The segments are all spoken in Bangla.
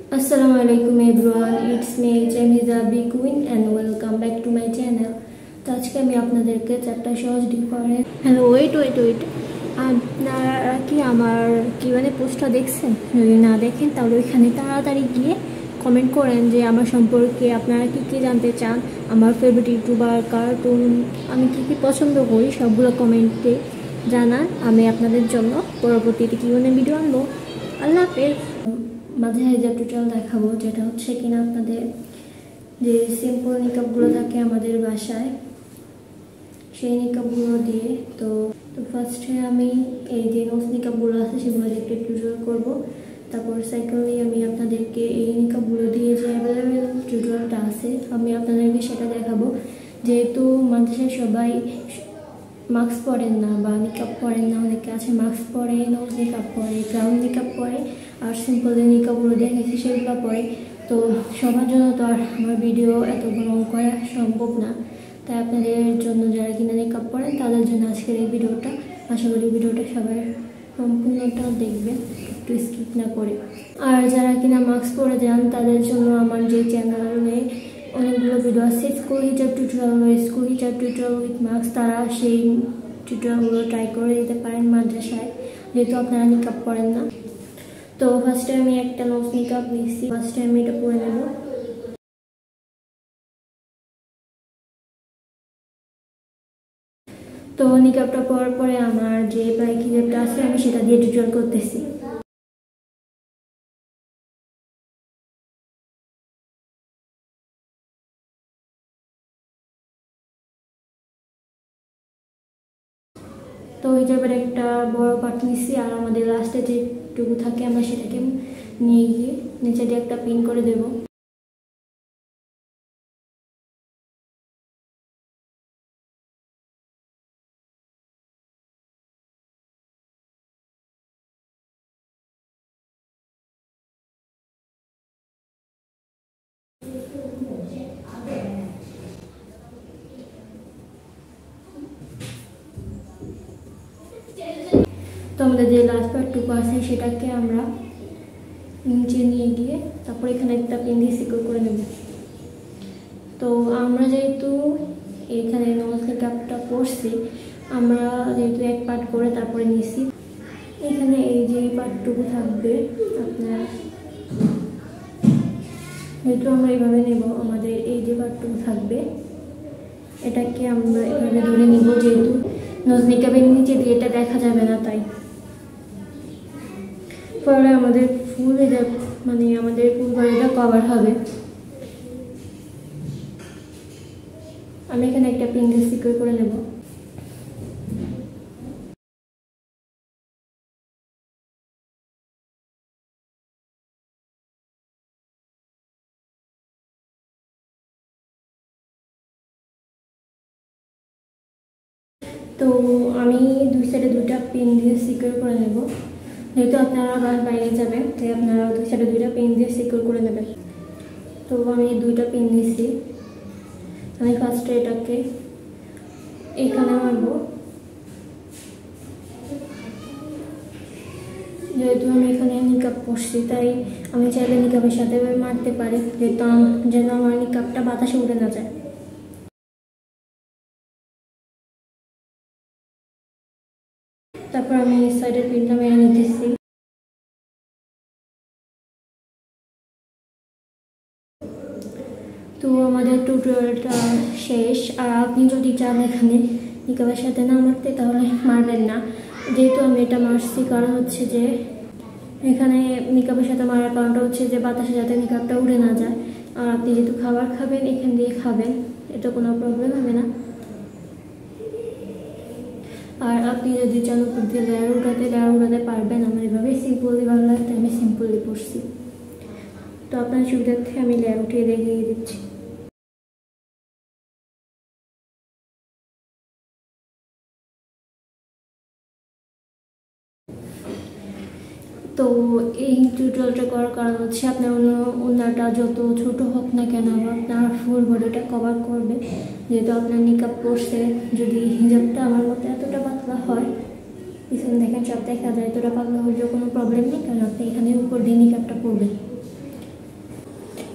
Assalamualaikum everyone, it's me Jamiza B Queen and welcome back to my channel. তো আজকে আমি আপনাদেরকে চারটা সহজ ডিফারেন্স ওয়েট আপনারা কি আমার কিভাবে পোস্টটা দেখছেন? যদি না দেখেন তাহলে ওইখানে তাড়াতাড়ি গিয়ে কমেন্ট করেন যে আমার সম্পর্কে আপনারা কি কি জানতে চান, আমার ফেভারিট ইউটিউবার, কার্টুন, আমি কি কি পছন্দ করি সবগুলো কমেন্টে জানান। আমি আপনাদের জন্য পরবর্তীতে কিভাবে ভিডিও আনবো। আল্লাহ হাফেজ। মাঝে হিজাব টিউটোরিয়াল দেখাবো, যেটা হচ্ছে কিনা আপনাদের যে সিম্পল নিকাবগুলো থাকে আমাদের বাসায় সেই নিকাবগুলো দিয়ে। তো ফার্স্টে আমি এই যে নোজ নিকাবগুলো আছে সেগুলো একটু টিউটোরিয়াল করবো। তারপর সেকেন্ডলি আমি আপনাদেরকে এই নিকাবগুলো দিয়ে যে অ্যাভেলেবেল টিউটোরিয়ালটা আছে আমি আপনাদেরকে সেটা দেখাবো। যেহেতু মাদ্রাসায় সবাই মাস্ক পরেন না বা নিকাব পরেন না, অনেকে আছে মাস্ক পরে, নোজ নিকাব পরে, ক্রাউন নিকাব পরে, আর সিম্পল যে নিকাবগুলো দেখেছি সেগুলো পরে। তো সবার জন্য তো আর আমার ভিডিও এত বড় করা সম্ভব না, তাই আপনাদের জন্য যারা কিনা নিকাব পরেন তাদের জন্য আজকের এই ভিডিওটা। আশা করি ভিডিওটা সবাই সম্পূর্ণটা দেখবেন, একটু স্কিপ না করে। আর যারা কিনা মাস্ক পরে যান তাদের জন্য আমার যে চ্যানেলে অনেকগুলো ভিডিও আছে, স্কুল হিজাব টিউটোরিয়াল উইথ মাস্ক, তারা সেই টিউটোরিয়ালগুলো ট্রাই করে দিতে পারেন মাদ্রাসায়, যেহেতু আপনারা নিকাব পরেন না। তো ফার্স্টে আমি একটা নোজ নিকাব নিচ্ছি, ফার্স্টে আমি এটা পরে নেব। তো নিকাবটা পরার পরে আমার যে ব্ল্যাক হিজাবটা আছে আমি সেটা দিয়ে টিউটোরিয়াল করতেছি। তো হিজাবের একটা বড় পার্ট নিচ্ছি, আর আমাদের লাস্টে যেটুকু থাকে আমরা সেটাকে নিয়ে গিয়ে নিচে দিয়ে একটা পিন করে দেব। তো আমাদের যে লাস্ট পার্টটুকু আছে সেটাকে আমরা নিচে নিয়ে গিয়ে তারপর এখানে একটা পিন দিয়ে সিকিউর করে নেব। তো আমরা যেহেতু এখানে নোজ নিকাবটা পরছি, আমরা যেহেতু এক পার্ট করে তারপরে নিছি, এখানে এই যে পার্টটুকু থাকবে আপনার, যেহেতু আমরা এইভাবে নেব, আমাদের এই যে পার্টটুকু থাকবে এটাকে আমরা এভাবে ধরে নিব, যেহেতু নোজ নিকাবের নিচে দিয়ে এটা দেখা যাবে না, তাই পরে আমাদের ফুল হিজাব মানে আমাদের ফুল বডিটা কভার হবে। আমি এখানে একটা পিন দিয়ে সিকিউর করে নেব। তো আমি দুই সাইডে দুইটা পিন দিয়ে সিকিউর করে নেব, যেহেতু আপনারা বাইরে যাবেন তাই আপনারা দুই সাইডে দুইটা পিন দিয়ে সিকিউর করে নেবেন। তো আমি দুইটা পিন নিয়েছি, আমি ফার্স্টে এটাকে এখানে মারবো। যেহেতু আমি এখানে নিকাব পরছি তাই আমি চাইলে নিকাবের সাথে মারতে পারি, যেহেতু যেন আমার নিকাবটা বাতাসে উড়ে না যায়। তারপর আমি এই সাইডের পিনটা মেরে নিতেছি। তো আমাদের টিউটোরিয়ালটা শেষ। আর আপনি যদি চান এখানে নিকাবের সাথে না মারতে তাহলে মারবেন না, যেহেতু আমি এটা মারছি কারণ হচ্ছে যে এখানে নিকাবের সাথে মারার কারণটা হচ্ছে যে বাতাসে যাতে নিকাবটা উড়ে না যায়। আর আপনি যেহেতু খাবার খাবেন এখান দিয়ে খাবেন, এটা কোনো প্রবলেম হবে না। আর আপনি যদি চান উপর দিয়ে লেয়ার উঠাতে পারবেন। আমার এভাবে সিম্পলি ভালো লাগতে আমি সিম্পলি পড়ছি, তো আপনার সুবিধার্থে আমি লেয়ার উঠিয়ে দেখিয়ে দিচ্ছি। তো এই টিউটোরিয়ালটা করার কারণ হচ্ছে আপনার ওনাটা যত ছোট হোক না কেন আপনার ফুল বডিটা কভার করবে। যেহেতু আপনার নিকাব পরছে, যদি হিজাবটা আমার মতো এতটা পাতলা হয়, পিছনে দেখেন সব দেখা যায়, এতটা পাতলা হলেও কোনো প্রবলেম নেই, কারণ আপনি এখানে উপর দিয়ে নিকাবটা পরবেন।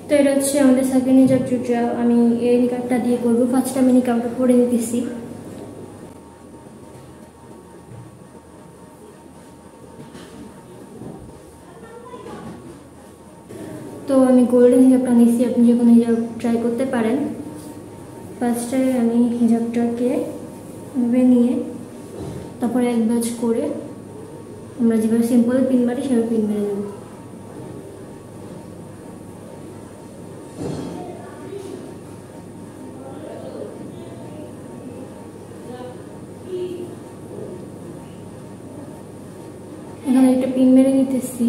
তো এটা হচ্ছে আমাদের সেকেন্ড হিজাব টিউটোরিয়াল। আমি এই নিকাবটা দিয়ে করবো। ফার্স্ট আমি নিকাবটা পরে নিতেছি। তো আমি গোল্ডেন হিজাবটা নিচ্ছি, আপনি যে কোনো হিজাব ট্রাই করতে পারেন। ফার্স্টে আমি হিজাবটাকে নিয়ে তারপরে এক ভাঁজ করে আমরা যেভাবে সিম্পল পিন মারি সেভাবে পিন মেরে দেবো। এখানে একটা পিন মেরে নিতেছি।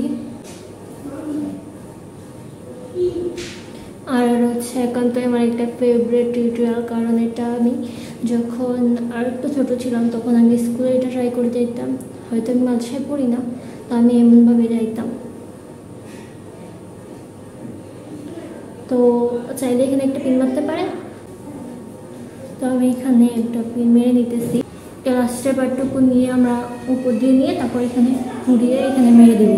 আর হচ্ছে একান্তই আমার একটা ফেভারিট টিউটোরিয়াল, কারণ এটা আমি যখন আর একটু ছোটো ছিলাম তখন আমি স্কুলে এটা ট্রাই করে যাইতাম। হয়তো আমি মাদ্রাসায় পড়ি না, তো আমি এমনভাবে যাইতাম। তো চাইলে এখানে একটা পিন মারতে পারেন। তো আমি এখানে একটা পিন মেরে নিতেছি। লাস্টের পার্টটুকু নিয়ে আমরা উপর দিয়ে নিয়ে তারপর এখানে ঘুরিয়ে এখানে মেরে দেবো।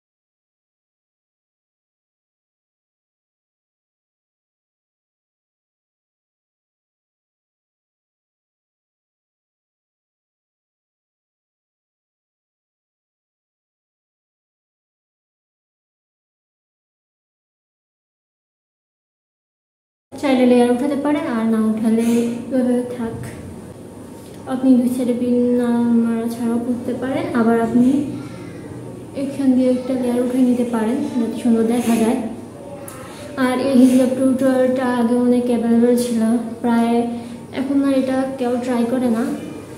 চাইলে লেয়ার উঠাতে পারেন, আর না উঠালে থাক। আপনি দুই সাইডে পিন মারা ছাড়াও করতে পারেন। আবার আপনি এখান দিয়ে একটা লেয়ার উঠে নিতে পারেন যাতে সুন্দর দেখা যায়। আর এই হিজাব টিউটোরিয়ালটা আগে অনেক অ্যাভেলেবেল ছিল, প্রায় এখন আর এটা কেউ ট্রাই করে না।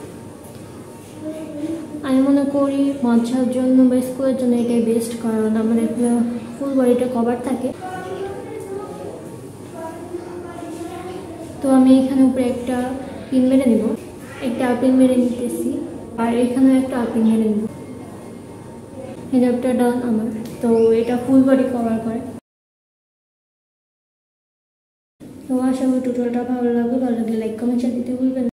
আমি মনে করি বাচ্চার জন্য বা স্কুলের জন্য এটাই বেস্ট, কারণ আমাদের ফুল বডিটা কভার থাকে। তো আমি এখানে উপরে একটা পিন মেরে নেব, একটা পিন মেরে নিতেছি, আর এখানেও একটা পিন মেরে নেব। হিজাবটা ডান আমার। তো এটা ফুল বডি কভার করে। তো আশা করি টিউটোরিয়ালটা ভালো লাগবে। ভালো লাগলে লাইক কমেন্ট দিতে ভুলবেন না।